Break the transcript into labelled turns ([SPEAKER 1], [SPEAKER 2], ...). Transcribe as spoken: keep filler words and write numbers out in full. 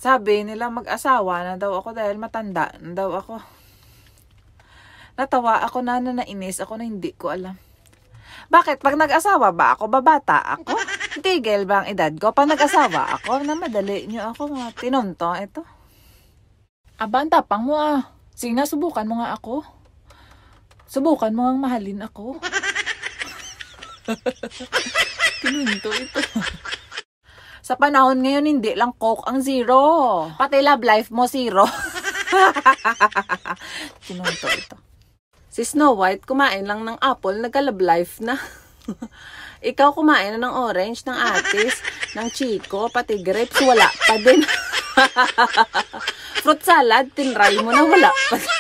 [SPEAKER 1] Sabi nila mag-asawa na daw ako dahil matanda na daw ako. Natawa ako na na nainis ako na hindi ko alam. Bakit? Pag nag-asawa ba ako, babata ako? Tigil ba ang edad ko? Pag nag-asawa ako, na madali nyo ako mga tinunto. Ito. Aba, ang tapang mo ah. Sige na, subukan mo nga ako. Subukan mo ang mahalin ako. Tinunto ito. Sa panahon ngayon, hindi lang Coke ang zero. Pati love life mo, zero. Tinunto ito. Si Snow White, kumain lang ng apple, nagka-love life na. Ikaw kumain na ng orange, ng atis, ng chico, pati grapes, wala pa din. Fruit salad, tinry mo na, wala pa din.